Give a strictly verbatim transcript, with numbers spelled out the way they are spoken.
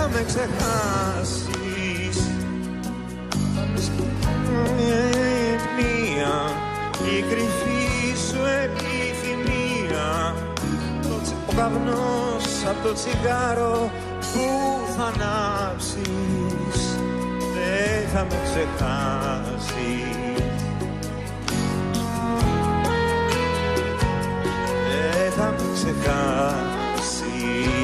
θα με ξεχάσεις. Θα με σκοτώνει η κρυφή σου επιθυμία. Ο καπνός απ' το τσιγάρο που θα ανάψεις δεν θα με ξεχάσεις. Δεν θα με ξεχάσεις.